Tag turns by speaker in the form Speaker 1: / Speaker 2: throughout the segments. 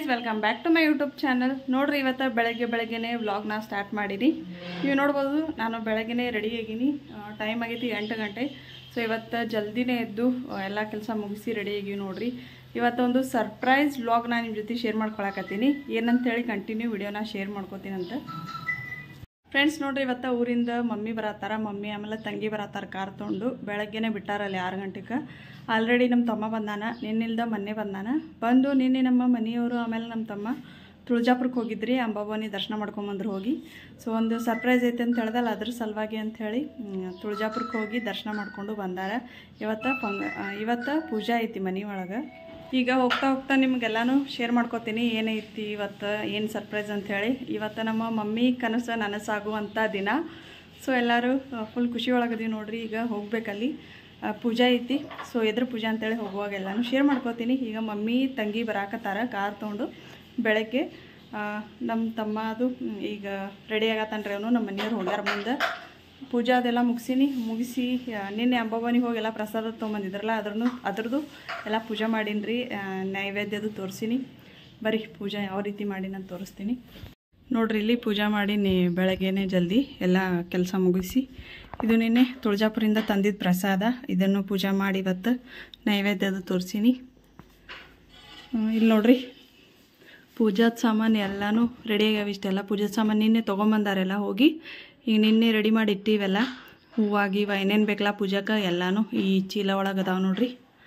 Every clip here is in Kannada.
Speaker 1: Guys welcome back to my YouTube channel. ನೋಡ್ರಿ ಇವತ್ತು ಬೆಳಗ್ಗೆನೇ ವ್ಲಾಗ್ನ ಸ್ಟಾರ್ಟ್ ಮಾಡೀನಿ. ನೀವು ನೋಡ್ಬೋದು ನಾನು ಬೆಳಗ್ಗೆನೇ ರೆಡಿ ಆಗೀನಿ. ಟೈಮ್ ಆಗೈತಿ 8 ಗಂಟೆ. ಸೊ ಇವತ್ತು ಜಲ್ದಿನೇ ಎದ್ದು ಎಲ್ಲ ಕೆಲಸ ಮುಗಿಸಿ ರೆಡಿ ಆಗೀವಿ. ನೋಡ್ರಿ ಇವತ್ತೊಂದು ಸರ್ಪ್ರೈಸ್ ವ್ಲಾಗ್ನ ನಿಮ್ಮ ಜೊತೆ ಶೇರ್ ಮಾಡ್ಕೊಳಕತ್ತೀನಿ. ಏನಂತೇಳಿ ಕಂಟಿನ್ಯೂ ವಿಡಿಯೋನ ಶೇರ್ ಮಾಡ್ಕೋತೀನಂತ. ಫ್ರೆಂಡ್ಸ್ ನೋಡ್ರಿ ಇವತ್ತು ಊರಿಂದ ಮಮ್ಮಿ ಬರತ್ತಾರ. ಮಮ್ಮಿ ಆಮೇಲೆ ತಂಗಿ ಬರತ್ತಾರ ಕಾರ್ ತೊಗೊಂಡು. ಬೆಳಗ್ಗೆನೇ ಬಿಟ್ಟಾರಲ್ಲಿ 6 ಗಂಟೆಗೆ. ಆಲ್ರೆಡಿ ನಮ್ಮ ತಮ್ಮ ಬಂದಾನ, ನಿನ್ನಿಲ್ದ ಮೊನ್ನೆ ಬಂದು ನಿನ್ನೆ ನಮ್ಮ ಮನೆಯವರು ಆಮೇಲೆ ನಮ್ಮ ತಮ್ಮ ತುಳಜಾಪುರಕ್ಕೆ ಹೋಗಿದ್ರಿ. ಅಂಬಾಭವಾನಿ ದರ್ಶನ ಮಾಡ್ಕೊಂಬಂದ್ರು ಹೋಗಿ. ಸೊ ಒಂದು ಸರ್ಪ್ರೈಸ್ ಐತೆ ಅಂತ ಹೇಳ್ದಲ್ಲ, ಅದ್ರ ಸಲುವಾಗಿ ಅಂಥೇಳಿ ತುಳಜಾಪುರಕ್ಕೆ ಹೋಗಿ ದರ್ಶನ ಮಾಡ್ಕೊಂಡು ಬಂದಾರ. ಇವತ್ತು ಪೂಜಾ ಐತಿ ಮನೆ ಒಳಗೆ. ಈಗ ಹೋಗ್ತಾ ನಿಮಗೆಲ್ಲನೂ ಶೇರ್ ಮಾಡ್ಕೋತೀನಿ ಏನೈತಿ ಇವತ್ತು, ಏನು ಸರ್ಪ್ರೈಸ್ ಅಂಥೇಳಿ. ಇವತ್ತು ನಮ್ಮ ಮಮ್ಮಿ ಕನಸು ನನಸಾಗುವಂಥ ದಿನ. ಸೊ ಎಲ್ಲರೂ ಫುಲ್ ಖುಷಿ ಒಳಗದೀವಿ ನೋಡ್ರಿ. ಈಗ ಹೋಗ್ಬೇಕಲ್ಲಿ ಪೂಜಾ ಐತಿ. ಸೊ ಎದ್ರ ಪೂಜಾ ಅಂತೇಳಿ ಹೋಗುವಾಗ ಎಲ್ಲನೂ ಶೇರ್ ಮಾಡ್ಕೋತೀನಿ. ಈಗ ಮಮ್ಮಿ ತಂಗಿ ಬರಾಕತ್ತಾರ ಕಾರ್ ತೊಗೊಂಡು. ಬೆಳಗ್ಗೆ ನಮ್ಮ ತಮ್ಮ ಅದು ಈಗ ರೆಡಿ ಆಗತ್ತಾನ್ರಿ. ಅವನು ನಮ್ಮ ಮನೆಯವ್ರು ಹೋಗ್ಯಾರ ಮುಂದೆ. ಪೂಜಾ ಅದೆಲ್ಲ ಮುಗಿಸಿ ನಿನ್ನೆ ಅಂಬಾಭವಾನಿಗೆ ಹೋಗಿ ಎಲ್ಲ ಪ್ರಸಾದ ತೊಗೊಂಬಂದಿದ್ರಲ್ಲ, ಅದ್ರದ್ದು ಎಲ್ಲ ಪೂಜೆ ಮಾಡೀನಿ. ನೈವೇದ್ಯದು ತೋರಿಸೀನಿ. ಬರೀ ಪೂಜೆ ಯಾವ ರೀತಿ ಮಾಡೀನಿ ಅಂತ ತೋರಿಸ್ತೀನಿ ನೋಡ್ರಿ. ಇಲ್ಲಿ ಪೂಜೆ ಮಾಡೀನಿ ಬೆಳಗ್ಗೆನೇ ಜಲ್ದಿ ಎಲ್ಲ ಕೆಲಸ ಮುಗಿಸಿ. ಇದು ನಿನ್ನೆ ತುಳಜಾಪುರಿಂದ ತಂದಿದ್ದ ಪ್ರಸಾದ. ಇದನ್ನು ಪೂಜೆ ಮಾಡಿ ಇವತ್ತು ನೈವೇದ್ಯದು ತೋರಿಸೀನಿ. ಇಲ್ಲಿ ನೋಡ್ರಿ ಪೂಜಾದ ಸಾಮಾನು ಎಲ್ಲನೂ ರೆಡಿ ಆಗ್ಯಾವ. ಇಷ್ಟೆಲ್ಲ ಪೂಜಾದ ಸಾಮಾನು ನಿನ್ನೆ ತೊಗೊಂಬಂದಾರೆಲ್ಲ ಹೋಗಿ. ಈಗ ನಿನ್ನೆ ರೆಡಿ ಮಾಡಿ ಇಟ್ಟಿವೆಲ್ಲ ಹೂವಾಗಿವ ಏನೇನು ಬೇಕಲ್ಲ ಪೂಜಾಕ್ಕೆ ಎಲ್ಲನೂ ಈ ಚೀಲ ಒಳಗೆ ಅದಾವೆ ನೋಡ್ರಿ.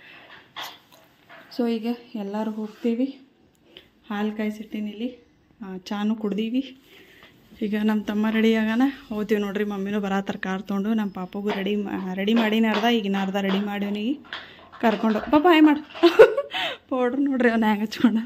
Speaker 1: ಸೊ ಈಗ ಎಲ್ಲರೂ ಹೋಗ್ತೀವಿ. ಹಾಲು ಕಾಯಿಸಿಟ್ಟಿನಿ ಇಲ್ಲಿ, ಚಾನು ಕುಡ್ದೀವಿ. ಈಗ ನಮ್ಮ ತಮ್ಮ ರೆಡಿ ಆಗೋಣ ಹೋಗ್ತೀವಿ ನೋಡ್ರಿ. ಮಮ್ಮಿನೂ ಬರತ್ತಾರ ಕಾರ್ ತೊಗೊಂಡು. ನಮ್ಮ ಪಾಪಗೂ ರೆಡಿ ಮಾಡೀನಿ ಅರ್ಧ. ಈಗಿನ ಅರ್ಧ ರೆಡಿ ಮಾಡೀನಿ ಕರ್ಕೊಂಡು. ಪಾಪ ಹಾಯ್ ಮಾಡು. ಪೌಡ್ರ್ ನೋಡ್ರಿ ಅವ್ನು ಹೆಂಗೆ ಹಚ್ಕೊಂಡ.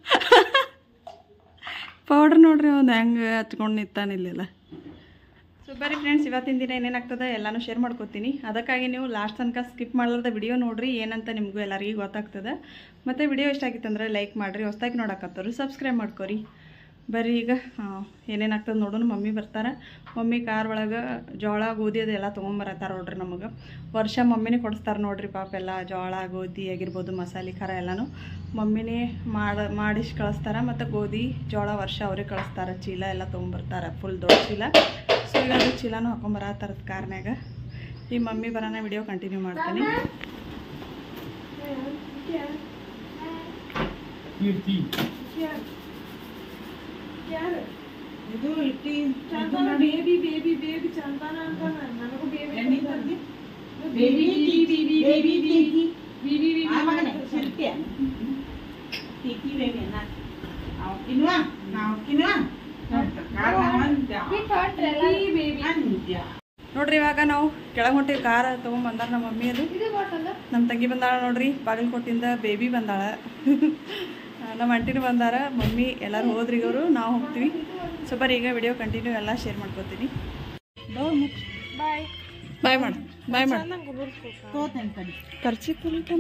Speaker 1: ಪೌಡ್ರ್ ನೋಡ್ರಿ ಅವ್ನು ಹೆಂಗೆ ಹಚ್ಕೊಂಡು ನಿಂತಾನಿಲ್ಲ. ಸೊ ಬರೀ ಫ್ರೆಂಡ್ಸ್, ಇವತ್ತಿನ ದಿನ ಏನೇನಾಗ್ತದೆ ಎಲ್ಲನೂ ಶೇರ್ ಮಾಡ್ಕೋತೀನಿ. ಅದಕ್ಕಾಗಿ ನೀವು ಲಾಸ್ಟ್ ತನಕ ಸ್ಕಿಪ್ ಮಾಡಲಾರ್ದ ವಿಡಿಯೋ ನೋಡ್ರಿ, ಏನಂತ ನಿಮಗೂ ಎಲ್ಲರಿಗೂ ಗೊತ್ತಾಗ್ತದೆ. ಮತ್ತು ವಿಡಿಯೋ ಇಷ್ಟ ಆಗಿತ್ತಂದ್ರೆ ಲೈಕ್ ಮಾಡಿರಿ, ಹೊಸ್ದಾಗಿ ನೋಡಕತ್ತವ್ರು ಸಬ್ಸ್ಕ್ರೈಬ್ ಮಾಡ್ಕೊರಿ. ಬರೀ ಈಗ ಏನೇನಾಗ್ತದೆ ನೋಡೋಣ. ಮಮ್ಮಿ ಬರ್ತಾರೆ. ಮಮ್ಮಿ ಕಾರ್ ಒಳಗೆ ಜೋಳ ಗೋಧಿ ಅದೆಲ್ಲ ತೊಗೊಂಬರತ್ತಾರ ನೋಡ್ರಿ. ನಮಗೆ ವರ್ಷ ಮಮ್ಮಿನೇ ಕೊಡಿಸ್ತಾರೆ ನೋಡ್ರಿ. ಪಾಪ ಎಲ್ಲ ಜೋಳ ಗೋಧಿ ಆಗಿರ್ಬೋದು, ಮಸಾಲೆ ಖಾರ ಎಲ್ಲನೂ ಮಮ್ಮಿನೇ ಮಾಡಿಸಿ ಕಳಿಸ್ತಾರೆ. ಮತ್ತು ಗೋಧಿ ಜೋಳ ವರ್ಷ ಅವರೇ ಕಳಿಸ್ತಾರೆ. ಚೀಲ ಎಲ್ಲ ತೊಗೊಂಬರ್ತಾರೆ, ಫುಲ್ ದೊಡ್ಡ ಚೀಲ. ಸೊ ಈಗ ಅದು ಚೀಲನೂ ಹಾಕೊಂಬರತ್ತಾರದ ಕಾರ್ನಾಗ. ಈ ಮಮ್ಮಿ ಬರೋಣ ವಿಡಿಯೋ ಕಂಟಿನ್ಯೂ ಮಾಡ್ತೀನಿ.
Speaker 2: ಇದು ಇಟ್ಟಿ ಬೇಬಿ ಚಂದನ ಅಂತ ನನಗೂ
Speaker 1: ನೋಡ್ರಿ. ಇವಾಗ ನಾವು ಕೆಳಗೆ ಹೊಂಟಿವಿ. ಕಾರ್ ತೊಗೊಂಬಂದಾರ ನಮ್ಮ ಮಮ್ಮಿ. ಅದು ನಮ್ಮ ತಂಗಿ ಬಂದಾಳ ನೋಡ್ರಿ. ಬಾಗಲಕೋಟಿಂದ ಬೇಬಿ ಬಂದಾಳ. ನಮ್ಮ ಅಂಟಿನೂ ಬಂದಾರ. ಮಮ್ಮಿ ಎಲ್ಲರೂ ಹೋದ್ರಿ. ಅವರು ನಾವು ಹೋಗ್ತೀವಿ. ಸೊ ಬರೀ ಈಗ ವಿಡಿಯೋ ಕಂಟಿನ್ಯೂ ಎಲ್ಲ ಶೇರ್ ಮಾಡ್ಕೋತೀನಿ. ಬಾಯ್ ಮಾಡು. ಖರ್ಚಿ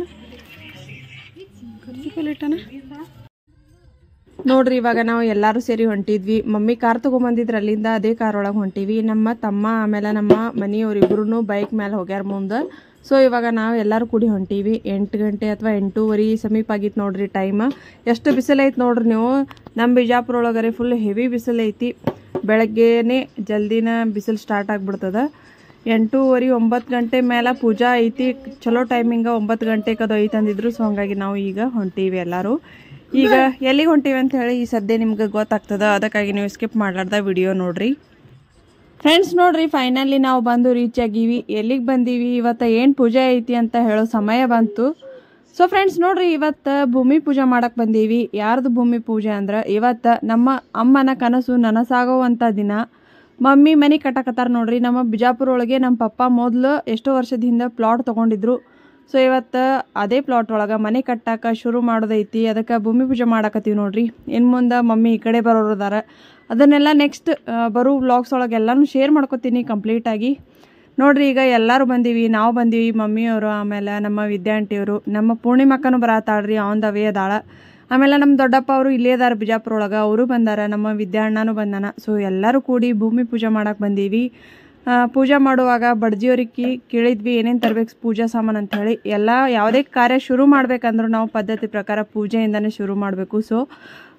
Speaker 1: ಪುಲಿಟನ ನೋಡ್ರಿ. ಇವಾಗ ನಾವು ಎಲ್ಲರೂ ಸೇರಿ ಹೊಂಟಿದ್ವಿ. ಮಮ್ಮಿ ಕಾರ್ ತೊಗೊಂಬಂದಿದ್ರು ಅಲ್ಲಿಂದ, ಅದೇ ಕಾರ್ ಒಳಗೆ ಹೊಂಟಿವಿ. ನಮ್ಮ ತಮ್ಮ ಆಮೇಲೆ ನಮ್ಮ ಮನೆಯವ್ರು ಇಬ್ರು ಬೈಕ್ ಮೇಲೆ ಹೋಗ್ಯಾರ ಮುಂದೆ. ಸೊ ಇವಾಗ ನಾವು ಎಲ್ಲರೂ ಕೂಡಿ ಹೊಂಟೀವಿ. 8 ಗಂಟೆ ಅಥವಾ 8:30 ಸಮೀಪ ಆಗಿತ್ತು ನೋಡ್ರಿ ಟೈಮ್. ಎಷ್ಟು ಬಿಸಿಲೈತಿ ನೋಡ್ರಿ ನೀವು. ನಮ್ಮ ಬಿಜಾಪುರ ಒಳಗರೆ ಫುಲ್ ಹೆವಿ ಬಿಸಿಲೈತಿ. ಬೆಳಗ್ಗೆನೇ ಜಲ್ದಿನ ಬಿಸಿಲು ಸ್ಟಾರ್ಟ್ ಆಗಿಬಿಡ್ತದೆ. 8:30 9 ಗಂಟೆ ಮೇಲೆ ಪೂಜಾ ಐತಿ. ಚಲೋ ಟೈಮಿಂಗ 9 ಗಂಟೆಗೆ ಅದು ಐತೆ ಅಂದಿದ್ರು. ಸೊ ಹಂಗಾಗಿ ನಾವು ಈಗ ಹೊಂಟೀವಿ ಎಲ್ಲರೂ. ಈಗ ಎಲ್ಲಿಗೆ ಹೊಂಟೀವಿ ಅಂತ ಹೇಳಿ ಈ ಸದ್ಯ ನಿಮ್ಗೆ ಗೊತ್ತಾಗ್ತದೆ. ಅದಕ್ಕಾಗಿ ನೀವು ಸ್ಕಿಪ್ ಮಾಡ್ಲಾರ್ದ ವಿಡಿಯೋ ನೋಡ್ರಿ. ಫ್ರೆಂಡ್ಸ್ ನೋಡ್ರಿ, ಫೈನಲಿ ನಾವು ಬಂದು ರೀಚ್ ಆಗೀವಿ. ಎಲ್ಲಿಗೆ ಬಂದೀವಿ, ಇವತ್ತು ಏನು ಪೂಜೆ ಐತಿ ಅಂತ ಹೇಳೋ ಸಮಯ ಬಂತು. ಸೊ ಫ್ರೆಂಡ್ಸ್ ನೋಡ್ರಿ, ಇವತ್ತು ಭೂಮಿ ಪೂಜೆ ಮಾಡಕ್ಕೆ ಬಂದೀವಿ. ಯಾರ್ದು ಭೂಮಿ ಪೂಜೆ ಅಂದ್ರೆ ಇವತ್ತು ನಮ್ಮ ಅಮ್ಮನ ಕನಸು ನನಸಾಗುವಂಥ ದಿನ. ಮಮ್ಮಿ ಮನೆ ಕಟ್ಟಕತ್ತಾರ ನೋಡ್ರಿ. ನಮ್ಮ ಬಿಜಾಪುರ ಒಳಗೆ ನಮ್ಮ ಪಪ್ಪ ಮೊದಲು ಎಷ್ಟೋ ವರ್ಷದ ಹಿಂದೆ ಪ್ಲಾಟ್ ತೊಗೊಂಡಿದ್ರು. ಸೊ ಇವತ್ತು ಅದೇ ಪ್ಲಾಟ್ ಒಳಗೆ ಮನೆ ಕಟ್ಟಕ್ಕೆ ಶುರು ಮಾಡೋದೈತಿ. ಅದಕ್ಕೆ ಭೂಮಿ ಪೂಜೆ ಮಾಡಕತ್ತೀವಿ ನೋಡ್ರಿ. ಇನ್ನು ಮುಂದೆ ಮಮ್ಮಿ ಈ ಕಡೆ ಬರೋರು ಅದಾರ. ಅದನ್ನೆಲ್ಲ ನೆಕ್ಸ್ಟ್ ಬರೋ ವ್ಲಾಗ್ಸ್ ಒಳಗೆ ಎಲ್ಲನೂ ಶೇರ್ ಮಾಡ್ಕೊತೀನಿ ಕಂಪ್ಲೀಟಾಗಿ ನೋಡ್ರಿ. ಈಗ ಎಲ್ಲರೂ ಬಂದೀವಿ. ನಾವು ಬಂದೀವಿ, ಮಮ್ಮಿಯವರು, ಆಮೇಲೆ ನಮ್ಮ ವಿದ್ಯಾರ್ಥಿಯವರು, ನಮ್ಮ ಪೂರ್ಣಿಮಕ್ಕನೂ ಬರತ್ತಾಳ್ರಿ. ಆನ್ ದ ವೇ ಅದಾಳ. ಆಮೇಲೆ ನಮ್ಮ ದೊಡ್ಡಪ್ಪ ಅವರು ಇಲ್ಲೇ ಅದಾರ ಬಿಜಾಪುರ ಒಳಗೆ, ಅವರು ಬಂದಾರ. ನಮ್ಮ ವಿದ್ಯಾಣ್ಣನೂ ಬಂದಾನ. ಸೊ ಎಲ್ಲರೂ ಕೂಡಿ ಭೂಮಿ ಪೂಜೆ ಮಾಡಕ್ಕೆ ಬಂದೀವಿ. ಪೂಜೆ ಮಾಡುವಾಗ ಬಡ್ಜಿಯವರಿಗೆ ಕೇಳಿದ್ವಿ ಏನೇನು ತರಬೇಕು ಪೂಜಾ ಸಾಮಾನು ಅಂತ ಹೇಳಿ. ಎಲ್ಲ ಯಾವುದೇ ಕಾರ್ಯ ಶುರು ಮಾಡಬೇಕಂದ್ರೂ ನಾವು ಪದ್ಧತಿ ಪ್ರಕಾರ ಪೂಜೆಯಿಂದನೇ ಶುರು ಮಾಡಬೇಕು. ಸೊ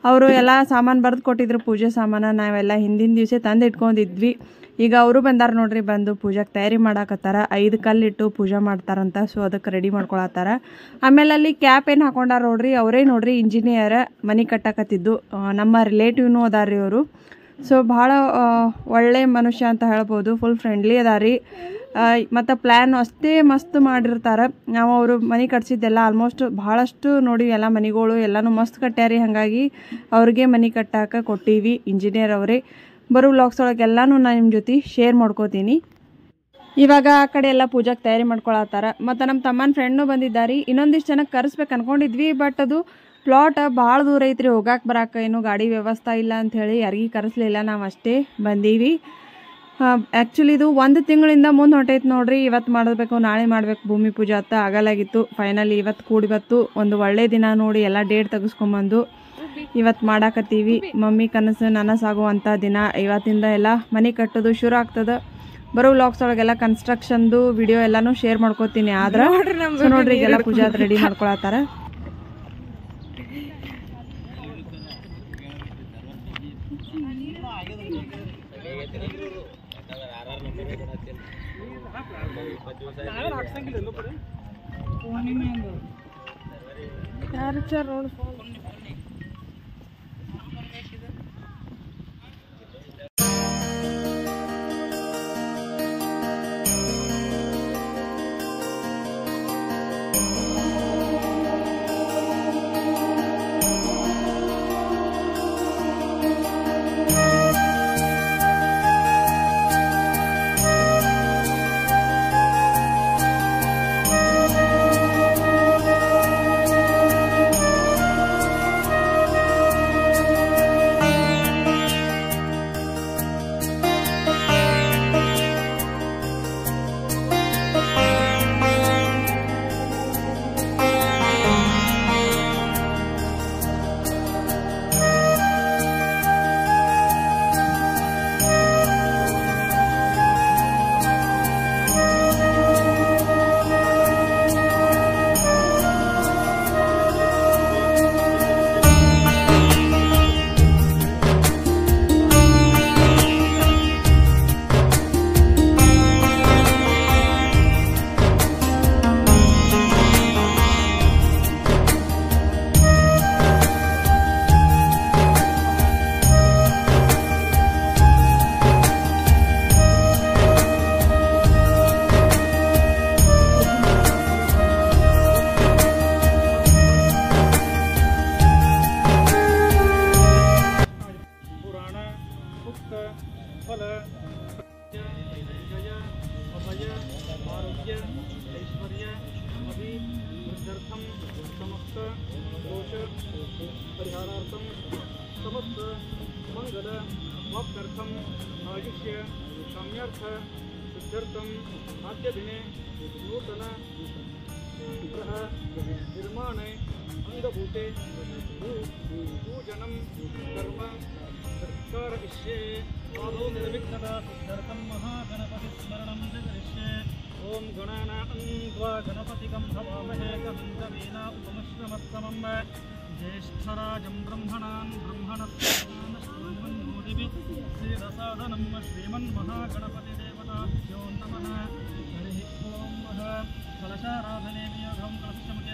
Speaker 1: ಅವರು ಎಲ್ಲ ಸಾಮಾನು ಬರೆದು ಕೊಟ್ಟಿದ್ರು, ಪೂಜೆ ಸಾಮಾನು ನಾವೆಲ್ಲ ಹಿಂದಿನ ದಿವಸ ತಂದು ಇಟ್ಕೊಂಡಿದ್ವಿ. ಈಗ ಅವರು ಬಂದಾರ ನೋಡ್ರಿ, ಬಂದು ಪೂಜೆಗೆ ತಯಾರಿ ಮಾಡಾಕತ್ತಾರ. 5 ಕಲ್ಲಿಟ್ಟು ಪೂಜೆ ಮಾಡ್ತಾರಂತ, ಸೊ ಅದಕ್ಕೆ ರೆಡಿ ಮಾಡ್ಕೊಳತ್ತಾರ. ಆಮೇಲೆ ಅಲ್ಲಿ ಕ್ಯಾಪ್ ಏನು ಹಾಕೊಂಡಾರ ನೋಡ್ರಿ, ಅವರೇ ನೋಡ್ರಿ ಇಂಜಿನಿಯರ್, ಮನೆ ಕಟ್ಟಾಕತ್ತಿದ್ದು. ನಮ್ಮ ರಿಲೇಟಿವ್ನು ಅದಾರಿ ಅವರು. ಸೊ ಭಾಳ ಒಳ್ಳೆ ಮನುಷ್ಯ ಅಂತ ಹೇಳ್ಬೋದು, ಫುಲ್ ಫ್ರೆಂಡ್ಲಿ ಅದಾರಿ. ಮತ್ತು ಪ್ಲ್ಯಾನ್ ಅಷ್ಟೇ ಮಸ್ತ್ ಮಾಡಿರ್ತಾರೆ. ನಾವು ಅವರು ಮನೆ ಕಟ್ಸಿದ್ದೆಲ್ಲ ಆಲ್ಮೋಸ್ಟ್ ಭಾಳಷ್ಟು ನೋಡಿ, ಎಲ್ಲ ಮನೆಗಳು ಎಲ್ಲನೂ ಮಸ್ತ್ ಕಟ್ಟ್ಯಾರಿ. ಹಾಗಾಗಿ ಅವ್ರಿಗೆ ಮನೆ ಕಟ್ಟಾಕ ಕೊಟ್ಟೀವಿ, ಇಂಜಿನಿಯರ್ ಅವರೇ. ಬರೋ ವ್ಲಾಗ್ಸ್ ಒಳಗೆ ಎಲ್ಲನೂ ನಾನು ನಿಮ್ಮ ಜೊತೆ ಶೇರ್ ಮಾಡ್ಕೋತೀನಿ. ಇವಾಗ ಆ ಕಡೆ ಎಲ್ಲ ಪೂಜೆಗೆ ತಯಾರಿ ಮಾಡ್ಕೊಳತ್ತಾರ. ಮತ್ತು ನಮ್ಮ ತಮ್ಮನ ಫ್ರೆಂಡ್ನು ಬಂದಿದ್ದಾರೆ. ಇನ್ನೊಂದಿಷ್ಟು ಜನಕ್ಕೆ ಕರೆಸ್ಬೇಕು ಅನ್ಕೊಂಡಿದ್ವಿ, ಬಟ್ ಅದು ಪ್ಲಾಟ್ ಭಾಳ ದೂರ ಐತ್ರಿ, ಹೋಗಾಕೆ ಬರಾಕ ಏನು ಗಾಡಿ ವ್ಯವಸ್ಥೆ ಇಲ್ಲ ಅಂಥೇಳಿ ಯಾರಿಗೂ ಕರೆಸ್ಲಿಲ್ಲ. ನಾವು ಅಷ್ಟೇ ಬಂದೀವಿ. ಆ್ಯಕ್ಚುಲಿ ಇದು 1 ತಿಂಗಳಿಂದ ಮುಂದೆ ಹೊಂಟೈತೆ ನೋಡ್ರಿ. ಇವತ್ತು ಮಾಡಬೇಕು, ನಾಳೆ ಮಾಡಬೇಕು ಭೂಮಿ ಪೂಜೆ ಅಂತ ಆಗಲಾಗಿತ್ತು. ಫೈನಲಿ ಇವತ್ತು ಕೂಡಿಬತ್ತು, ಒಂದು ಒಳ್ಳೆ ದಿನ ನೋಡಿ ಎಲ್ಲ ಡೇಟ್ ತೆಗೆಸ್ಕೊಂಬಂದು ಇವತ್ತು ಮಾಡಾಕತ್ತೀವಿ. ಮಮ್ಮಿ ಕನಸು ನನಸಾಗುವಂಥ ದಿನ ಇವತ್ತಿಂದ. ಎಲ್ಲ ಮನೆ ಕಟ್ಟೋದು ಶುರು ಆಗ್ತದೆ. ಬರೋ ವ್ಲಾಗ್ಸ್ ಒಳಗೆಲ್ಲ ಕನ್ಸ್ಟ್ರಕ್ಷನ್ದು ವಿಡಿಯೋ ಎಲ್ಲನೂ ಶೇರ್ ಮಾಡ್ಕೋತೀನಿ. ಆದ್ರೆ ನೋಡ್ರಿ ಈಗೆಲ್ಲ ಪೂಜೆ ರೆಡಿ ಮಾಡ್ಕೊಳತ್ತಾರ.
Speaker 3: ओम गणानान्त्वा गणपतिगं हवामहे कविं कवीना उपमश्रमस्तमं ज्येष्ठराजं ब्रह्मणान् ब्रह्मणस्पतिभिः श्रीरसादनं श्रीमन्महागणपतिदेवताभ्यो नमः। हरिः ओं कलशाराधने वियोगं कलशमुखे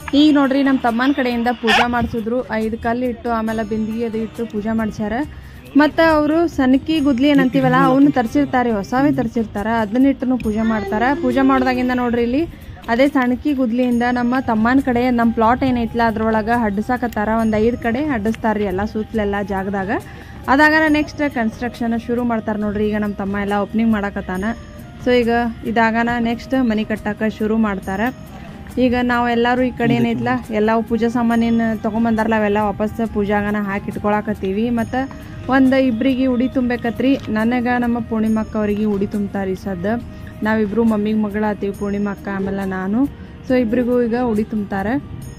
Speaker 1: ಈಗ ನೋಡ್ರಿ ನಮ್ಮ ತಮ್ಮನ ಕಡೆಯಿಂದ ಪೂಜಾ ಮಾಡಿಸಿದ್ರು 5 ಕಲ್ಲು ಇಟ್ಟು ಆಮೇಲೆ ಬಿಂದಿಗೆ ಅದು ಇಟ್ಟು ಪೂಜಾ ಮಾಡಿಸ್ಯಾರ. ಮತ್ತು ಅವರು ಸಣ್ಣಕಿ ಗುದ್ಲಿ ಏನಂತೀವಲ್ಲ ಅವನು ತರಿಸಿರ್ತಾರೆ, ಹೊಸವೇ ತರಿಸಿರ್ತಾರೆ, ಅದನ್ನಿಟ್ಟು ಪೂಜೆ ಮಾಡ್ತಾರೆ. ಪೂಜೆ ಮಾಡಿದಾಗಿಂದ ನೋಡ್ರಿ ಇಲ್ಲಿ ಅದೇ ಸಣ್ಣಕಿ ಗುದ್ಲಿಯಿಂದ ನಮ್ಮ ತಮ್ಮನ ಕಡೆ ನಮ್ಮ ಪ್ಲಾಟ್ ಏನೈತಲ್ಲ ಅದ್ರೊಳಗೆ ಹಡ್ಸಾಕತ್ತಾರ. ಒಂದು 5 ಕಡೆ ಹಡ್ಡಿಸ್ತಾರ್ರಿ ಎಲ್ಲ ಸುತ್ತಲೆಲ್ಲ ಜಾಗದಾಗ. ಅದಾಗನ ನೆಕ್ಸ್ಟ್ ಕನ್ಸ್ಟ್ರಕ್ಷನ್ ಶುರು ಮಾಡ್ತಾರೆ ನೋಡ್ರಿ. ಈಗ ನಮ್ಮ ತಮ್ಮ ಎಲ್ಲ ಓಪನಿಂಗ್ ಮಾಡಕತ್ತಾನ. ಸೊ ಈಗ ಇದಾಗನ ನೆಕ್ಸ್ಟ್ ಮನೆ ಕಟ್ಟಕ್ಕೆ ಶುರು ಮಾಡ್ತಾರೆ. ಈಗ ನಾವು ಎಲ್ಲರೂ ಈ ಕಡೆ ಏನೈತಲ್ಲ ಎಲ್ಲ ಪೂಜಾ ಸಾಮಾನೇನು ತೊಗೊಂಬಂದಾರಲ್ಲ ಅವೆಲ್ಲ ವಾಪಸ್ ಪೂಜಾಗನ ಹಾಕಿ ಇಟ್ಕೊಳಕತ್ತೀವಿ. ಮತ್ತು ಒಂದು ಇಬ್ಬರಿಗೆ ಉಡಿ ತುಂಬಬೇಕತ್ರಿ. ನನಗೆ ನಮ್ಮ ಪೂರ್ಣಿಮಕ್ಕ ಅವರಿಗೆ ಉಡಿ ತುಂಬ್ತಾರೆ. ಈ ಸದ್ದು ನಾವಿಬ್ಬರು ಮಮ್ಮಿಗೆ ಮಗಳ ಆತೀವಿ, ಪೂರ್ಣಿಮಕ್ಕ ಆಮೇಲೆ ನಾನು. ಸೊ ಇಬ್ಬರಿಗೂ ಈಗ ಉಡಿ ತುಂಬ್ತಾರೆ.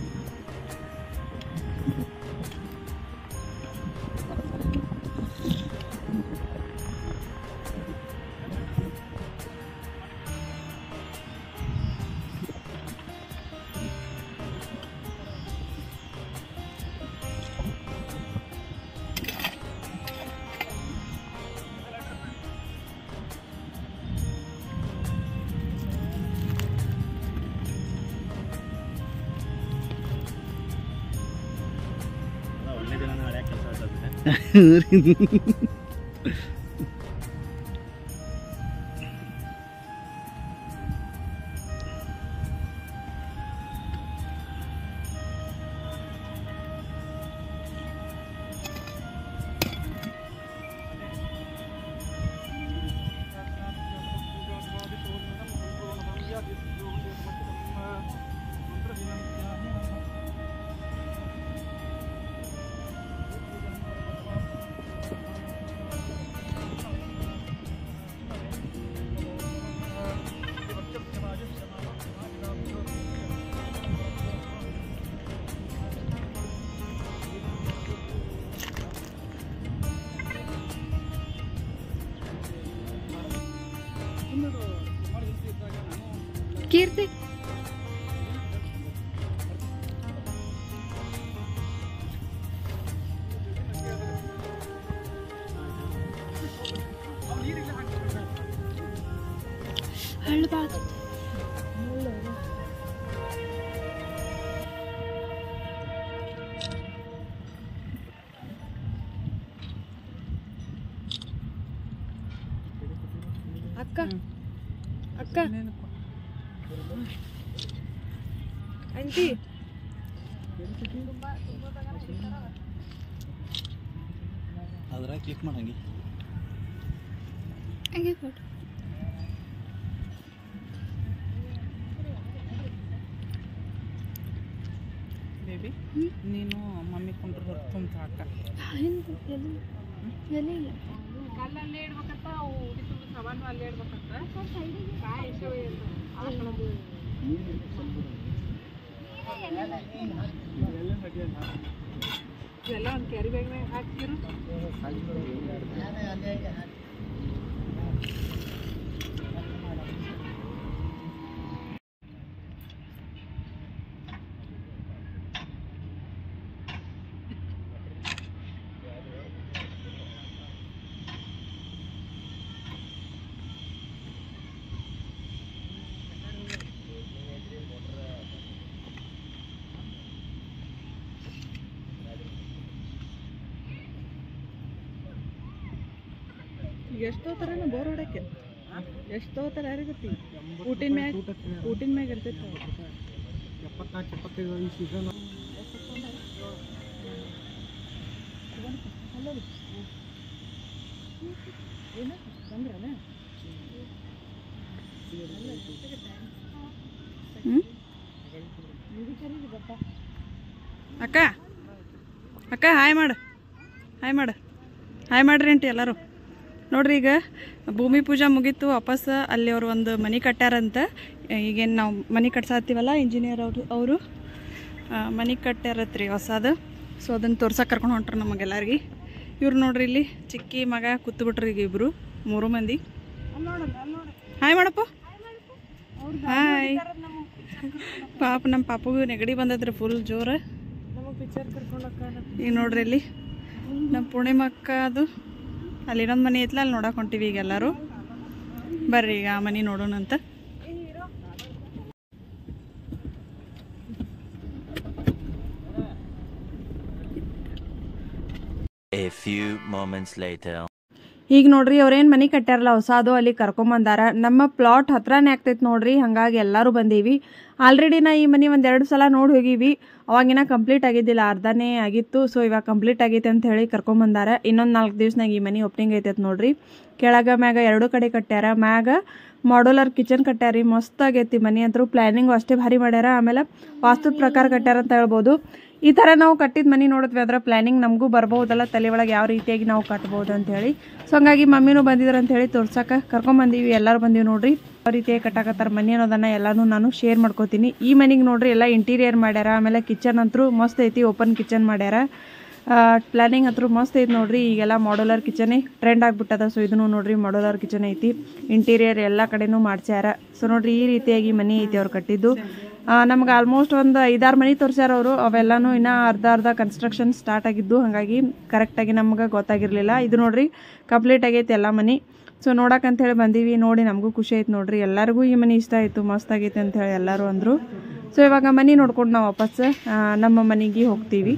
Speaker 1: ಕೀರ್ತಿ ಅಕ್ಕ ಅಕ್ಕ ಆಂಟಿ
Speaker 3: ಅದ್ರ ಕ್ಲಿಕ್ ಮಾಡಂಗೆ
Speaker 1: ಹಂಗೆ ಕೊಡು.
Speaker 2: ಬೇಬಿ ನೀನು ಮಮ್ಮಿ ಕೊಂಡ್ರು ಹೊರ ತುಂಬ ಹಾಕ ಕಲ್ಲಲ್ಲೇ ಇಡ್ಬೇಕಂತ ಅವು ಉಡಿ ತುಂಬ ಸಾಮಾನು ಅಲ್ಲೇ ಇಡ್ಬೇಕಂತ ಎಲ್ಲ ಒಂದು ಕ್ಯಾರಿ ಬ್ಯಾಗ್ನಾಗ ಹಾಕ್ತಿರು. ಎಷ್ಟು ತೋತಾರೇನು ಬೋರ್ ಹೊಡಕ್ಕೆ? ಎಷ್ಟು ತೋತಾರೆ ಯಾರಿಗತ್ತಿ? ಊಟಿನ ಮ್ಯಾಗ ಇರ್ತೈತೆ.
Speaker 3: 74-75 ಈ ಸೀಸನ್
Speaker 1: ಅಕ್ಕ ಅಕ್ಕ ಹಾಯ್ ಮಾಡು, ಹಾಯ್ ಮಾಡು, ಹಾಯ್ ಮಾಡ್ರಿ ಅಂಟಿ ಎಲ್ಲರೂ. ನೋಡ್ರಿ ಈಗ ಭೂಮಿ ಪೂಜಾ ಮುಗೀತು. ವಾಪಸ್ ಅಲ್ಲಿ ಅವ್ರು ಒಂದು ಮನೆ ಕಟ್ಟ್ಯಾರಂತ. ಈಗೇನು ನಾವು ಮನೆ ಕಟ್ಸಾತೀವಲ್ಲ ಇಂಜಿನಿಯರ್ ಅವರು ಮನೆ ಕಟ್ಟ್ಯಾರತ್ರಿ ಹೊಸದು. ಸೊ ಅದನ್ನು ತೋರ್ಸಕ್ಕೆ ಕರ್ಕೊಂಡು ಹೊಂಟ್ರು ನಮಗೆಲ್ಲರಿಗೆ. ಇವ್ರು ನೋಡ್ರಿ ಇಲ್ಲಿ ಚಿಕ್ಕಿ ಮಗ ಕೂತ್ಬಿಟ್ರಿ ಈಗ ಇಬ್ಬರು 3 ಮಂದಿ. ಹಾಯ್ ಮಾಡಪ್ಪ, ಹಾಯ್. ಪಾಪ ನಮ್ಮ ಪಾಪಗೂ ನೆಗಡಿ ಬಂದದ್ರಿ ಫುಲ್ ಜೋರು. ಈಗ ನೋಡ್ರಿ ಇಲ್ಲಿ ನಮ್ಮ ಪೂರ್ಣಿಮಕ್ಕ ಅದು ಅಲ್ಲಿ ಇನ್ನೊಂದು ಮನೆ ಐತ್ಲ ಅಲ್ಲಿ ನೋಡಕ್ಕೆ ಹೊಂಟಿವಿ ಈಗ ಎಲ್ಲರೂ. ಬರ್ರಿ ಈಗ ಆ ಮನೆ ನೋಡೋಣಂತ.
Speaker 4: A few moments later.
Speaker 1: ಈಗ ನೋಡ್ರಿ ಅವ್ರೇನು ಮನೆ ಕಟ್ಟ್ಯಾರಲ್ಲ ಹೊಸದು ಅಲ್ಲಿ ಕರ್ಕೊಂಬಂದಾರ. ನಮ್ಮ ಪ್ಲಾಟ್ ಹತ್ರನೇ ಆಗ್ತೈತೆ ನೋಡ್ರಿ, ಹಾಗಾಗಿ ಎಲ್ಲರೂ ಬಂದೀವಿ. ಆಲ್ರೆಡಿ ನಾ ಈ ಮನೆ ಒಂದೆರಡು ಸಲ ನೋಡಿ ಹೋಗೀವಿ. ಅವಾಗಿನ ಕಂಪ್ಲೀಟ್ ಆಗಿದ್ದಿಲ್ಲ, ಅರ್ಧನೇ ಆಗಿತ್ತು. ಸೊ ಇವಾಗ ಕಂಪ್ಲೀಟ್ ಆಗೈತೆ ಅಂತ ಹೇಳಿ ಕರ್ಕೊಂಬಂದಾರ. ಇನ್ನೊಂದು 4 ದಿವ್ಸನಾಗ ಈ ಮನೆ ಓಪನಿಂಗ್ ಐತೈತೆ ನೋಡ್ರಿ. ಕೆಳಗ ಮ್ಯಾಗ 2 ಕಡೆ ಕಟ್ಟ್ಯಾರ. ಮ್ಯಾಗ ಮಾಡ್ಯುಲರ್ ಕಿಚನ್ ಕಟ್ಟ್ಯಾರಿ. ಮಸ್ತ್ ಆಗೈತಿ ಮನೆ ಅಂತೂ. ಪ್ಲ್ಯಾನಿಂಗು ಅಷ್ಟೇ ಭಾರಿ ಮಾಡ್ಯಾರ. ಆಮೇಲೆ ವಾಸ್ತು ಪ್ರಕಾರ ಕಟ್ಟ್ಯಾರ ಅಂತ ಹೇಳ್ಬೋದು. ಈ ಥರ ನಾವು ಕಟ್ಟಿದ ಮನೆ ನೋಡಿದ್ವಿ, ಅದರ ಪ್ಲ್ಯಾನಿಂಗ್ ನಮಗೂ ಬರ್ಬೋದಲ್ಲ ತಲೆ ಒಳಗೆ ಯಾವ ರೀತಿಯಾಗಿ ನಾವು ಕಟ್ಬೋದು ಅಂತೇಳಿ. ಸೊ ಹಂಗಾಗಿ ಮಮ್ಮಿನೂ ಬಂದಿದ್ರು ಅಂತೇಳಿ ತೋರ್ಸಕ್ಕೆ ಕರ್ಕೊಂಬಂದೀವಿ. ಎಲ್ಲರೂ ಬಂದೀವಿ ನೋಡ್ರಿ. ಯಾವ ರೀತಿಯಾಗಿ ಕಟ್ಟಾಕತ್ತಾರ ಮನೆ ಅನ್ನೋದನ್ನು ಎಲ್ಲನೂ ನಾನು ಶೇರ್ ಮಾಡ್ಕೋತೀನಿ. ಈ ಮನೆಗೆ ನೋಡ್ರಿ ಎಲ್ಲ ಇಂಟೀರಿಯರ್ ಮಾಡ್ಯಾರ. ಆಮೇಲೆ ಕಿಚನ್ ಅಂತೂ ಮಸ್ತ್ ಐತಿ, ಓಪನ್ ಕಿಚನ್ ಮಾಡ್ಯಾರ. ಪ್ಲ್ಯಾನಿಂಗ್ ಹತ್ರ ಮಸ್ತ್ ಐತಿ ನೋಡ್ರಿ. ಈಗೆಲ್ಲ ಮಾಡ್ಯುಲರ್ ಕಿಚನೇ ಟ್ರೆಂಡ್ ಆಗ್ಬಿಟ್ಟದ. ಸೊ ಇದನ್ನು ನೋಡ್ರಿ ಮಾಡ್ಯುಲರ್ ಕಿಚನ್ ಐತಿ. ಇಂಟೀರಿಯರ್ ಎಲ್ಲ ಕಡೆನೂ ಮಾಡ್ಸ್ಯಾರ. ಸೊ ನೋಡ್ರಿ ಈ ರೀತಿಯಾಗಿ ಮನೆ ಐತಿ ಅವ್ರು ಕಟ್ಟಿದ್ದು. ನಮ್ಗೆ ಆಲ್ಮೋಸ್ಟ್ ಒಂದು 5-6 ಮನೆ ತೋರಿಸ್ಯಾರ ಅವರು. ಅವೆಲ್ಲನೂ ಇನ್ನೂ ಅರ್ಧ ಕನ್ಸ್ಟ್ರಕ್ಷನ್ ಸ್ಟಾರ್ಟ್ ಆಗಿದ್ದು, ಹಾಗಾಗಿ ಕರೆಕ್ಟಾಗಿ ನಮ್ಗೆ ಗೊತ್ತಾಗಿರಲಿಲ್ಲ. ಇದು ನೋಡ್ರಿ ಕಂಪ್ಲೀಟ್ ಆಗೈತಿ ಎಲ್ಲ ಮನೆ. ಸೊ ನೋಡಕ್ಕಂಥೇಳಿ ಬಂದೀವಿ. ನೋಡಿ ನಮಗೂ ಖುಷಿ ಆಯ್ತು ನೋಡ್ರಿ. ಎಲ್ಲರಿಗೂ ಈ ಮನೆ ಇಷ್ಟ ಆಯಿತು, ಮಸ್ತ್ ಆಗೈತೆ ಅಂಥೇಳಿ ಎಲ್ಲರೂ ಅಂದರು. ಸೊ ಇವಾಗ ಮನೆ ನೋಡ್ಕೊಂಡು ನಾವು ವಾಪಸ್ ನಮ್ಮ ಮನೆಗೆ ಹೋಗ್ತೀವಿ.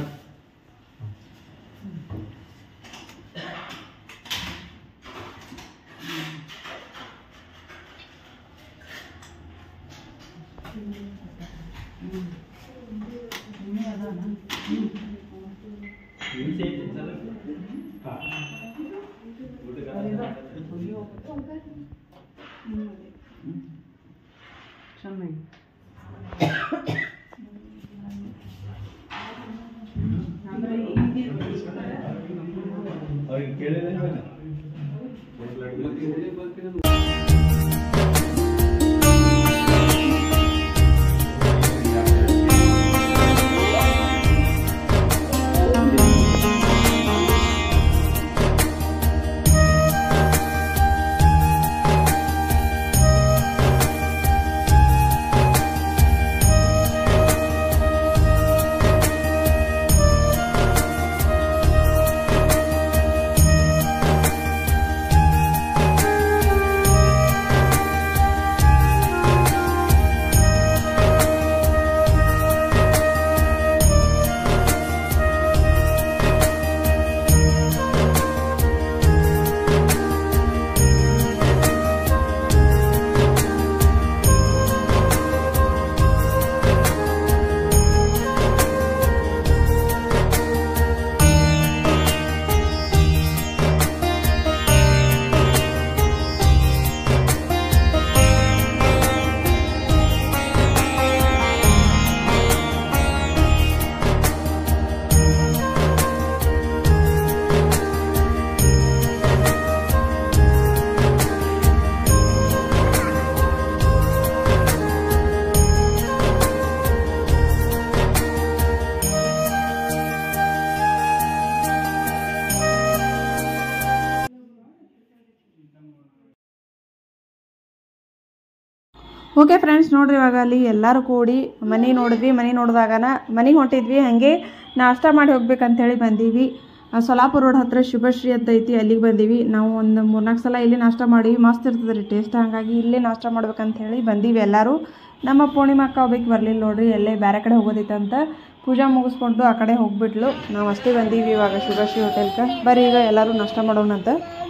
Speaker 1: ಓಕೆ ಫ್ರೆಂಡ್ಸ್, ನೋಡ್ರಿ ಇವಾಗ ಅಲ್ಲಿ ಎಲ್ಲರೂ ಕೂಡಿ ಮನೆ ನೋಡಿದ್ವಿ. ಮನೆ ನೋಡಿದಾಗನ ಮನೆಗೆ ಹೊಂಟಿದ್ವಿ. ಹಾಗೆ ನಾಷ್ಟ ಮಾಡಿ ಹೋಗ್ಬೇಕಂತೇಳಿ ಬಂದೀವಿ. ಸೊಲಾಪುರ ರೋಡ್ ಹತ್ರ ಶುಭಶ್ರೀ ಅಂತ ಐತಿ, ಅಲ್ಲಿಗೆ ಬಂದೀವಿ. ನಾವು ಒಂದು 3-4 ಸಲ ಇಲ್ಲಿ ನಾಷ್ಟ ಮಾಡೀವಿ. ಮಸ್ತ್ ಇರ್ತದೆ ರೀ ಟೇಸ್ಟ್. ಹಾಗಾಗಿ ಇಲ್ಲೇ ನಾಷ್ಟ ಮಾಡ್ಬೇಕಂತೇಳಿ ಬಂದೀವಿ ಎಲ್ಲರೂ. ನಮ್ಮ ಪೂರ್ಣಿಮಾ ಅಕ್ಕ ಹೋಗ್ಬೇಕು ಬರಲಿಲ್ಲ ನೋಡ್ರಿ, ಎಲ್ಲೇ ಬೇರೆ ಕಡೆ ಹೋಗೋದೈತಂತ ಪೂಜಾ ಮುಗಿಸ್ಕೊಂಡು ಆ ಕಡೆ ಹೋಗ್ಬಿಟ್ಲು. ನಾವು ಅಷ್ಟೇ ಬಂದೀವಿ ಇವಾಗ ಶುಭಶ್ರೀ ಹೋಟೆಲ್ಗೆ. ಬರೀ ಈಗ ಎಲ್ಲರೂ ನಾಷ್ಟ ಮಾಡೋಣಂತ.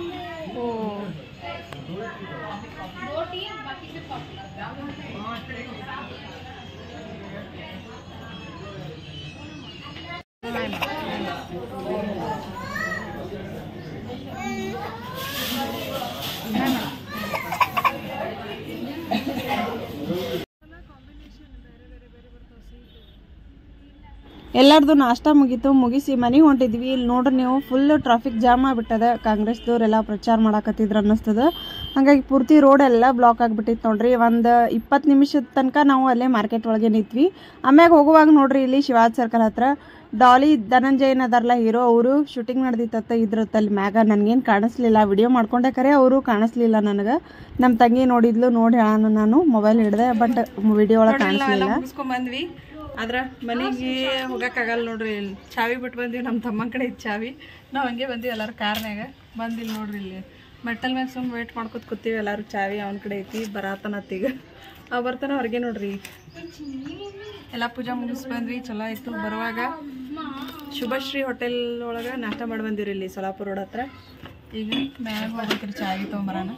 Speaker 1: ಎಲ್ಲರದು ನಾಷ್ಟ ಮುಗಿಸಿ ಮನೆಗೆ ಹೊಂಟಿದ್ವಿ. ಇಲ್ಲಿ ನೋಡ್ರಿ ನೀವು, ಫುಲ್ ಟ್ರಾಫಿಕ್ ಜಾಮ್ ಆಗಿಬಿಟ್ಟದ. ಕಾಂಗ್ರೆಸ್ದವ್ರೆಲ್ಲ ಪ್ರಚಾರ ಮಾಡಾಕತ್ತಿದ್ರು ಅನ್ನಿಸ್ತದ. ಹಾಗಾಗಿ ಪೂರ್ತಿ ರೋಡ್ ಎಲ್ಲ ಬ್ಲಾಕ್ ಆಗಿಬಿಟ್ಟಿತ್ತು ನೋಡ್ರಿ. ಒಂದು 20 ನಿಮಿಷದ ತನಕ ನಾವು ಅಲ್ಲೇ ಮಾರ್ಕೆಟ್ ಒಳಗೆ ನಿಂತ್ವಿ. ಆಮ್ಯಾಗ ಹೋಗುವಾಗ ನೋಡ್ರಿ ಇಲ್ಲಿ ಶಿವಾಜ್ ಸರ್ಕಲ್ ಹತ್ರ ಡಾಲಿ ಧನಂಜಯನ್ ಅದಾರಲ್ಲ ಹೀರೋ, ಅವರು ಶೂಟಿಂಗ್ ನಡೆದಿತ್ತ ಇದ್ರತ್ತಲ್ಲಿ ಮ್ಯಾಗ. ನನಗೇನು ಕಾಣಿಸ್ಲಿಲ್ಲ, ವಿಡಿಯೋ ಮಾಡ್ಕೊಂಡೆ ಕರೆ ಅವರು ಕಾಣಿಸ್ಲಿಲ್ಲ ನನಗೆ. ನಮ್ಮ ತಂಗಿ ನೋಡಿದ್ಲು, ನೋಡಿ ಹೇಳೋಣ ನಾನು ಮೊಬೈಲ್ ಹಿಡ್ದೆ, ಬಟ್ ವಿಡಿಯೋ ಒಳಗೆ ಕಾಣಿಸ್ಲಿಲ್ಲ. ಮುಗಿಸ್ಕೊಂಡ್ಬಂದ್ವಿ. ಆದ್ರೆ ಮನೆಗೆ ಹೋಗೋಕ್ಕಾಗಲ್ಲ ನೋಡ್ರಿ. ಇಲ್ಲಿ ಚಾವಿ ಬಿಟ್ಟು ಬಂದೀವಿ. ನಮ್ಮ ತಮ್ಮನ ಕಡೆ ಇತ್ತು ಚಾವಿ. ನಾವು ಹಂಗೆ ಬಂದೀವಿ ಎಲ್ಲರೂ ಕಾರ್ನಾಗ. ಬಂದಿಲ್ಲ ನೋಡ್ರಿ, ಇಲ್ಲಿ ಮೆಟ್ಟಲ್ ಮ್ಯಾಗ ಸುಮ್ಮನೆ ವೇಟ್ ಮಾಡ್ಕೊತ ಕೂತೀವಿ ಎಲ್ಲರೂ. ಚಾವಿ ಅವನ ಕಡೆ ಐತಿ, ಬರಾತನತ್ತೀಗ ಬರ್ತಾನೆ ಹೊರಗೆ ನೋಡ್ರಿ. ಎಲ್ಲ ಪೂಜಾ ಮುಗಿಸ್ ಬಂದ್ವಿ. ಚಲೋ ಆಯಿತು ಬರುವಾಗ. ಶುಭಶ್ರೀ ಹೋಟೆಲ್ ಒಳಗೆ ನಾಷ್ಟ ಮಾಡಿ ಬಂದಿವ್ರಿ ಇಲ್ಲಿ ಸೊಲಾಪುರ ರೋಡ್ ಹತ್ರ. ಈಗ ಮ್ಯಾಗ ಹೋಗ್ಬೇಕ್ರಿ ಚಾಗಿ ತೊಗೊಂಬರೋಣ.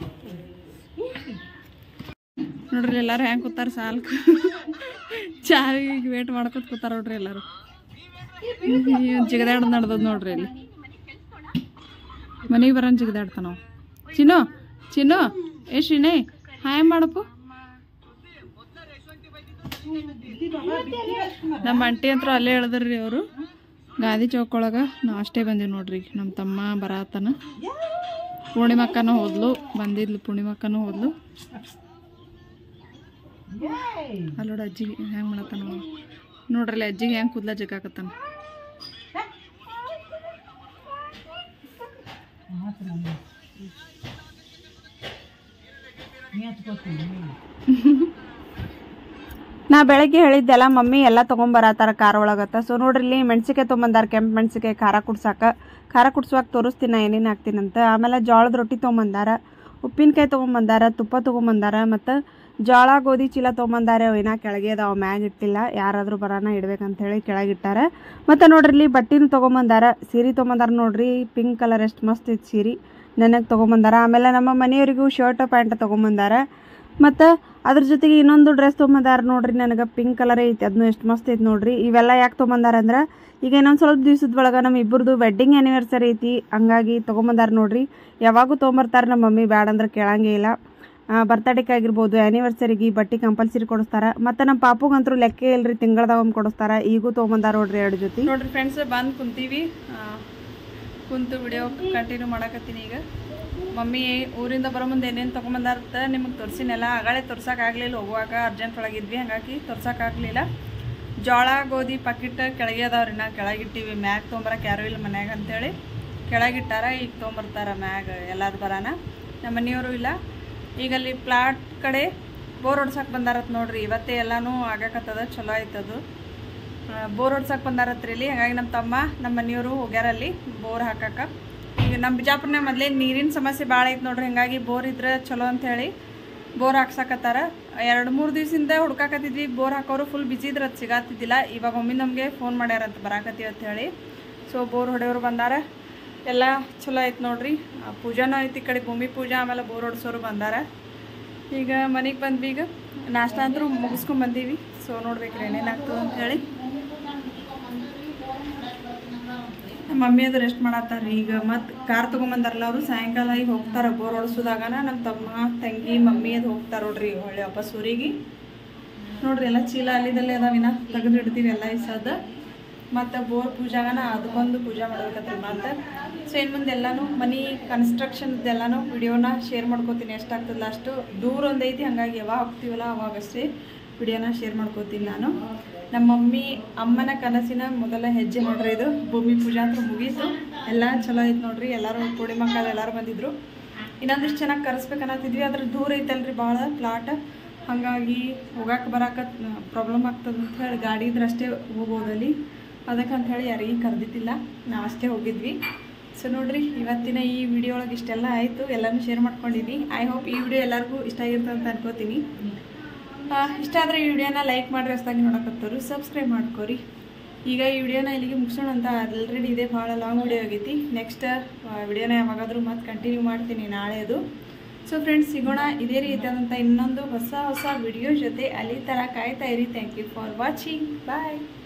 Speaker 1: ನೋಡ್ರಿ ಎಲ್ಲರೂ ಹೆಂಗೆ ಕೂತಾರ ಸಾಲ್ಕು ಚಾವಿಗೆ ವೇಟ್ ಮಾಡ್ಕೊತ ಕೂತಾರ ನೋಡ್ರಿ ಎಲ್ಲರೂ. ಜಿಗದಾಡ್ ನಡ್ದದ್ ನೋಡ್ರಿ ಇಲ್ಲಿ ಮನೆಗೆ ಬರೋಣ ಜಿಗದಾಡ್ತಾನ ನಾವು. ಚಿನ್ನು ಶ್ರೀನೇ ಹಾಯ್ ಮಾಡಪ್ಪು. ನಮ್ಮ ಅಂಟಿ ಅಂತ ಅಲ್ಲೇ ಹೇಳಿದ್ರಿ ಅವರು. ಗಾಂಧಿ ಚೌಕ್ ಒಳಗೆ ನಾವು ಅಷ್ಟೇ ಬಂದೀವಿ ನೋಡ್ರಿ. ನಮ್ಮ ತಮ್ಮ ಬರತ್ತಾನ. ಪೂರ್ಣಿಮಕ್ಕನೂ ಹೋದ್ಲು, ಬಂದಿದ್ಲು ಪೂರ್ಣಿಮಕ್ಕನೂ ಹೋದ್ಲು. ಅಲ್ಲೋಡ ಅಜ್ಜಿಗೆ ಹೆಂಗೆ ಮಾಡತ್ತಾನ ನೋಡ್ರಿ. ಅಜ್ಜಿಗೆ ಹೆಂಗೆ ಕೂದ್ಲ ಜಗಾಕತ್ತಾನ. ನಾ ಬೆಳಗ್ಗೆ ಹೇಳಿದ್ದೆಲ್ಲ ಮಮ್ಮಿ ಎಲ್ಲ ತೊಗೊಂಬರತ್ತಾರ ಕಾರ್ ಒಳಗತ್ತ. ಸೊ ನೋಡ್ರಿ ಇಲ್ಲಿ ಮೆಣಸಿಕಾಯಿ ತೊಗೊಂಬಂದಾರ, ಕೆಂಪು ಮೆಣಸಿಕಾಯಿ ಖಾರ ಕುಡ್ಸುವಾಗ ತೋರಿಸ್ತೀನಿ ನಾ ಏನೇನು ಹಾಕ್ತೀನಂತ. ಆಮೇಲೆ ಜೋಳದ ರೊಟ್ಟಿ ತೊಗೊಂಬಂದಾರ, ಉಪ್ಪಿನಕಾಯಿ ತೊಗೊಂಬಂದಾರ, ತುಪ್ಪ ತೊಗೊಂಬಂದಾರ, ಮತ್ತು ಜೋಳ ಗೋಧಿ ಚೀಲ ತೊಗೊಂಬಂದಾರೆ. ಅವಿನ ಕೆಳಗೆ ಅದಾವ, ಮ್ಯಾಗ ಇಟ್ಟಿಲ್ಲ. ಯಾರಾದರೂ ಬರೋಣ ಇಡ್ಬೇಕಂತ ಹೇಳಿ ಕೆಳಗಿಟ್ಟಾರ. ಮತ್ತು ನೋಡ್ರಿ ಇಲ್ಲಿ ಬಟ್ಟಿನೂ ತೊಗೊಂಬಂದಾರ, ಸೀರೆ ತೊಗೊಂಬಂದಾರ ನೋಡ್ರಿ. ಪಿಂಕ್ ಕಲರ್ ಎಷ್ಟು ಮಸ್ತ್ ಐತಿ ಸೀರೆ, ನನಗೆ ತೊಗೊಂಬಂದಾರ. ಆಮೇಲೆ ನಮ್ಮ ಮನೆಯವರಿಗೂ ಶರ್ಟ್ ಪ್ಯಾಂಟ್ ತೊಗೊಂಬಂದಾರ. ಮತ್ತು ಅದ್ರ ಜೊತೆಗೆ ಇನ್ನೊಂದು ಡ್ರೆಸ್ ತೊಗೊಂಬಂದಾರ ನೋಡ್ರಿ. ನನಗೆ ಪಿಂಕ್ ಕಲರ್ ಐತಿ, ಅದನ್ನು ಎಷ್ಟು ಮಸ್ತ್ ಐತಿ ನೋಡ್ರಿ. ಇವೆಲ್ಲ ಯಾಕೆ ತೊಗೊಂಬಂದಾರ ಅಂದ್ರೆ ಈಗ ಇನ್ನೊಂದು ಸ್ವಲ್ಪ ದಿವ್ಸದೊಳಗೆ ನಮ್ಮ ಇಬ್ಬರದು ವೆಡ್ಡಿಂಗ್ ಆ್ಯನಿವರ್ಸರಿ ಐತಿ, ಹಂಗಾಗಿ ತೊಗೊಂಬಂದಾರ ನೋಡ್ರಿ. ಯಾವಾಗೂ ತೊಗೊಂಬರ್ತಾರೆ ನಮ್ಮ ಮಮ್ಮಿ, ಬ್ಯಾಡ ಅಂದ್ರೆ ಕೇಳಂಗೇ ಇಲ್ಲ. ಬರ್ತಡೇಗೆ ಆಗಿರ್ಬೋದು, ಆ್ಯನಿವರ್ಸರಿಗೆ ಬಟ್ಟೆ ಕಂಪಲ್ಸರಿ ಕೊಡಿಸ್ತಾರೆ. ಮತ್ತು ನಮ್ಮ ಪಾಪುಗಂತರೂ ಲೆಕ್ಕ ಇಲ್ರಿ, ತಿಂಗಳದಾಗ ಒಮ್ಮೆ ಕೊಡಿಸ್ತಾರೆ. ಈಗೂ ತೊಗೊಂಬಂದಾರ ನೋಡ್ರಿ 2 ಜೊತೆ. ನೋಡ್ರಿ ಫ್ರೆಂಡ್ಸ್, ಬಂದು ಕುಂತೀವಿ. ಕುಂತು ವಿಡಿಯೋ ಕಂಟಿನ್ಯೂ ಮಾಡಕತ್ತೀನಿ. ಈಗ ಮಮ್ಮಿ ಊರಿಂದ ಬರೋ ಮುಂದೆ ಏನೇನು ತೊಗೊಂಬಂದಾರಂತ ನಿಮಗೆ ತೋರಿಸಿನೆಲ್ಲ. ಆಗಳೇ ತೋರ್ಸೋಕ್ಕಾಗಲಿಲ್ಲ, ಹೋಗುವಾಗ ಅರ್ಜೆಂಟ್ ಒಳಗಿದ್ವಿ, ಹಂಗಾಗಿ ತೋರ್ಸೋಕ್ಕಾಗಲಿಲ್ಲ. ಜೋಳ ಗೋಧಿ ಪಾಕಿಟ್ ಕೆಳಗೆ ಅದಾವ್ರಿ. ನಾ ಕೆಳಗಿಟ್ಟಿವಿ, ಮ್ಯಾಗ ತೊಗೊಂಬರಕ್ಕೆ ಯಾರೂ ಇಲ್ಲ ಮನ್ಯಾಗ ಅಂತೇಳಿ ಕೆಳಗಿಟ್ಟಾರ. ಈಗ ತೊಗೊಂಬರ್ತಾರ ಮ್ಯಾಗ ಎಲ್ಲಾರು ಬರೋಣ. ನಮ್ಮ ಮನೆಯವರು ಇಲ್ಲ. ಈಗ ಅಲ್ಲಿ ಪ್ಲಾಟ್ ಕಡೆ ಬೋರ್ ಹೊಡ್ಸಕ್ಕೆ ಬಂದಾರತ್ ನೋಡ್ರಿ. ಇವತ್ತೇ ಎಲ್ಲನೂ ಆಗಕತ್ತದ, ಚಲೋ ಆಯ್ತದು. ಬೋರ್ ಹೊಡ್ಸಕ್ಕೆ ಬಂದಾರತ್ರಿ ಇಲ್ಲಿ. ಹಾಗಾಗಿ ನಮ್ಮ ತಮ್ಮ ನಮ್ಮ ಮನೆಯವರು ಹೋಗ್ಯಾರಲ್ಲಿ ಬೋರ್ ಹಾಕಕ್ಕೆ. ಈಗ ನಮ್ಮ ಬಿಜಾಪುರನಾಗ ಮೊದಲೇ ನೀರಿನ ಸಮಸ್ಯೆ ಭಾಳ ಐತೆ ನೋಡ್ರಿ. ಹಂಗಾಗಿ ಬೋರ್ ಇದ್ರೆ ಚಲೋ ಅಂಥೇಳಿ ಬೋರ್ ಹಾಕ್ಸಕತ್ತಾರ. 2-3 ದಿವಸದಿಂದ ಹುಡ್ಕಾಕತ್ತಿದ್ವಿ ಬೋರ್ ಹಾಕೋರು. ಫುಲ್ ಬಿಜಿ ಇದ್ರೆ ಅದು ಸಿಗಾತಿದ್ದಿಲ್ಲ. ಇವಾಗ ಒಮ್ಮೆ ನಮಗೆ ಫೋನ್ ಮಾಡ್ಯಾರಂತ ಬರಾಕತ್ತೀವಿ ಅಂತ ಹೇಳಿ. ಸೊ ಬೋರ್ ಹೊಡೆಯೋರು ಬಂದಾರ. ಎಲ್ಲ ಚಲೋ ಐತೆ ನೋಡ್ರಿ. ಪೂಜಾನೂ ಐತಿ, ಈ ಕಡೆ ಭೂಮಿ ಪೂಜಾ, ಆಮೇಲೆ ಬೋರ್ ಹೊಡ್ಸೋರು ಬಂದಾರ. ಈಗ ಮನೆಗೆ ಬಂದ್ವಿ. ಈಗ ನಾಷ್ಟ ಅಂದರೂ ಮುಗಿಸ್ಕೊಂಡು ಬಂದೀವಿ. ಸೊ ನೋಡ್ಬೇಕ್ರಿ ಏನೇನಾಗ್ತದೆ ಅಂಥೇಳಿ. ನಮ್ಮ ಮಮ್ಮಿ ಅದು ರೆಸ್ಟ್ ಮಾಡತ್ತಾರ. ಈಗ ಮತ್ತು ಕಾರ್ ತೊಗೊಂಬಂದಾರಲ್ಲ ಅವರು, ಸಾಯಂಕಾಲ ಈಗ ಹೋಗ್ತಾರೆ ಬೋರ್ ಹೊಡ್ಸೋದಾಗನ. ನಮ್ಮ ತಮ್ಮ ತಂಗಿ ಮಮ್ಮಿ ಅದು ಹೋಗ್ತಾರೆ ನೋಡ್ರಿ ಹೊಳ್ಳಿ ವಾಪಸ್ ಊರಿಗೆ. ನೋಡ್ರಿ ಎಲ್ಲ ಚೀಲ ಅಲ್ಲಿದಲ್ಲೇ ಅದಾವಿನ ತೆಗೆದು ಇಡ್ತೀವಿ ಎಲ್ಲ ಇಸದ. ಮತ್ತು ಬೋರ್ ಪೂಜಾಗನ ಅದಕ್ಕೊಂದು ಪೂಜೆ ಮಾಡ್ಬೇಕತ್ರಿ. ಮತ್ತು ಸೊ ಇನ್ನು ಮುಂದೆ ಎಲ್ಲನೂ ಮನೆ ಕನ್ಸ್ಟ್ರಕ್ಷನ್ದೆಲ್ಲನೂ ವಿಡಿಯೋನ ಶೇರ್ ಮಾಡ್ಕೋತೀನಿ. ಎಷ್ಟಾಗ್ತದಲ್ಲ ಅಷ್ಟು. ದೂರ ಒಂದೈತಿ, ಹಾಗಾಗಿ ಯಾವಾಗ ಹೋಗ್ತೀವಲ್ಲ ಅವಾಗಷ್ಟೇ ವಿಡಿಯೋನ ಶೇರ್ ಮಾಡ್ಕೋತೀನಿ ನಾನು. ನಮ್ಮ ಮಮ್ಮಿ ಅಮ್ಮನ ಕನಸಿನ ಮೊದಲ ಹೆಜ್ಜೆ ನೋಡ್ರಿ ಇದು. ಭೂಮಿ ಪೂಜಾ ಅಂತ ಮುಗೀತು, ಎಲ್ಲ ಚಲೋ ಐತೆ ನೋಡ್ರಿ. ಎಲ್ಲರೂ ಪೂರ್ಣಿಮಕ್ಕಳು ಎಲ್ಲರೂ ಬಂದಿದ್ರು. ಇನ್ನೊಂದಿಷ್ಟು ಚೆನ್ನಾಗಿ ಕರೆಸ್ಬೇಕನ್ನತ್ತಿದ್ವಿ, ಅದ್ರ ದೂರ ಐತಲ್ರಿ ಭಾಳ ಪ್ಲಾಟ್. ಹಾಗಾಗಿ ಹೋಗಕ್ಕೆ ಬರಕ್ಕೆ ಪ್ರಾಬ್ಲಮ್ ಆಗ್ತದೆ ಅಂತ ಹೇಳಿ ಗಾಡಿ ಇದ್ರೆ ಅಷ್ಟೇ ಹೋಗ್ಬೋದಲ್ಲಿ. ಅದಕ್ಕಂತ ಹೇಳಿ ಯಾರಿಗೆ ಕರೆದಿದ್ದಿಲ್ಲ, ನಾವು ಅಷ್ಟೇ ಹೋಗಿದ್ವಿ. ಸೊ ನೋಡ್ರಿ ಇವತ್ತಿನ ಈ ವಿಡಿಯೋ ಒಳಗೆ ಇಷ್ಟೆಲ್ಲ ಆಯಿತು, ಎಲ್ಲನೂ ಶೇರ್ ಮಾಡ್ಕೊಂಡಿದ್ದೀನಿ. ಐ ಹೋಪ್ ಈ ವಿಡಿಯೋ ಎಲ್ಲರಿಗೂ ಇಷ್ಟ ಆಗಿರ್ತದೆ ಅಂತ ಅನ್ಕೋತೀನಿ. ಇಷ್ಟ ಆದರೆ ಈ ವಿಡಿಯೋನ ಲೈಕ್ ಮಾಡಿರಿ, ಹೊಸದಾಗಿ ನೋಡಕತ್ತವರು ಸಬ್ಸ್ಕ್ರೈಬ್ ಮಾಡ್ಕೊರಿ. ಈಗ ಈ ವಿಡಿಯೋನ ಇಲ್ಲಿಗೆ ಮುಗಿಸೋಣ ಅಂತ. ಆಲ್ರೆಡಿ ಇದೆ ಭಾಳ ಲಾಂಗ್ ವಿಡಿಯೋ ಆಗೈತಿ. ನೆಕ್ಸ್ಟ್ ವಿಡಿಯೋನ ಯಾವಾಗಾದರೂ ಮತ್ತೆ ಕಂಟಿನ್ಯೂ ಮಾಡ್ತೀನಿ ನಾಳೆ ಅದು. ಸೊ ಫ್ರೆಂಡ್ಸ್, ಸಿಗೋಣ ಇದೇ ರೀತಿಯಾದಂಥ ಇನ್ನೊಂದು ಹೊಸ ವಿಡಿಯೋ ಜೊತೆ. ಅಲ್ಲಿ ಥರ ಕಾಯ್ತಾ ಇರಿ. Thank you for watching. Bye.